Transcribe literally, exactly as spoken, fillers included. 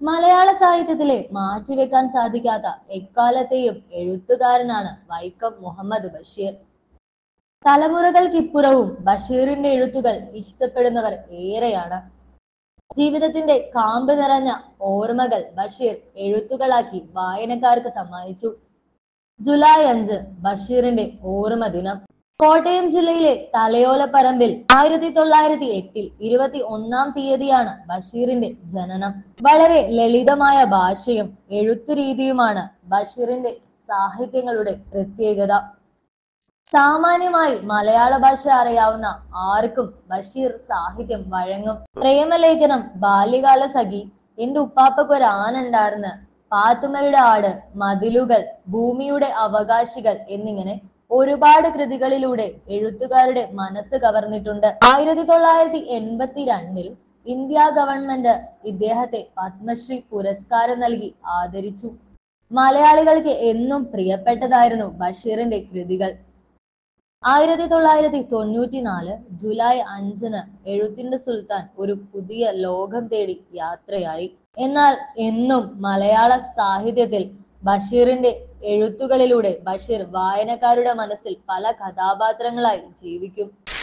മലയാള സാഹിത്യത്തിലെ മാറ്റിവെക്കാൻ സാധിക്കാത്ത എക്കാലത്തെയും എഴുത്തുകാരനാണ് വൈക്കം മുഹമ്മദ് ബഷീർ. തലമുറകൾക്കിപ്പുറവും ബഷീറിന്റെ എഴുത്തുകൾ ഇഷ്ടപ്പെടുന്നവർ ഏറെയാണ്. ജീവിതത്തിന്റെ കാമ്പ് നിറഞ്ഞ ഓർമ്മകൾ ബഷീർ എഴുത്തുകളാക്കി വായനക്കാർക്ക് സമ്മാനിച്ചു. ജൂലൈ അഞ്ച് ബഷീറിന്റെ ഓർമ്മ ദിനം. കോട്ടയം ജില്ലയിലെ തലയോലപ്പറമ്പിൽ ആയിരത്തി തൊള്ളായിരത്തി എട്ടിൽ ഇരുപത്തി ഒന്നാം തീയതിയാണ് ബഷീറിന്റെ ജനനം. വളരെ ലളിതമായ ഭാഷയും എഴുത്തു രീതിയുമാണ് ബഷീറിന്റെ സാഹിത്യങ്ങളുടെ പ്രത്യേകത. സാമാന്യമായി മലയാള ഭാഷ അറിയാവുന്ന ആർക്കും ബഷീർ സാഹിത്യം വഴങ്ങും. പ്രേമലേഖനം, ബാല്യകാല സഖി, എന്റെ ഉപ്പാപ്പക്കൊരു ആനുണ്ടാർന്ന്, പാത്തുമ്മയുടെ ആട്, മതിലുകൾ, ഭൂമിയുടെ അവകാശികൾ എന്നിങ്ങനെ ഒരുപാട് കൃതികളിലൂടെ എഴുത്തുകാരുടെ മനസ്സ് കവർന്നിട്ടുണ്ട്. ആയിരത്തി തൊള്ളായിരത്തി എൺപത്തി രണ്ടിൽ ഇന്ത്യ ഗവൺമെന്റ് ഇദ്ദേഹത്തെ പത്മശ്രീ പുരസ്കാരം നൽകി ആദരിച്ചു. മലയാളികൾക്ക് എന്നും പ്രിയപ്പെട്ടതായിരുന്നു ബഷീറിന്റെ കൃതികൾ. ആയിരത്തി തൊള്ളായിരത്തി തൊണ്ണൂറ്റി നാല് ജൂലൈ അഞ്ചിന് എഴുത്തിന്റെ സുൽത്താൻ ഒരു പുതിയ ലോകം തേടി യാത്രയായി. എന്നാൽ എന്നും മലയാള സാഹിത്യത്തിൽ ബഷീറിന്റെ എഴുത്തുകളിലൂടെ ബഷീർ വായനക്കാരുടെ മനസ്സിൽ പല കഥാപാത്രങ്ങളായി ജീവിക്കും.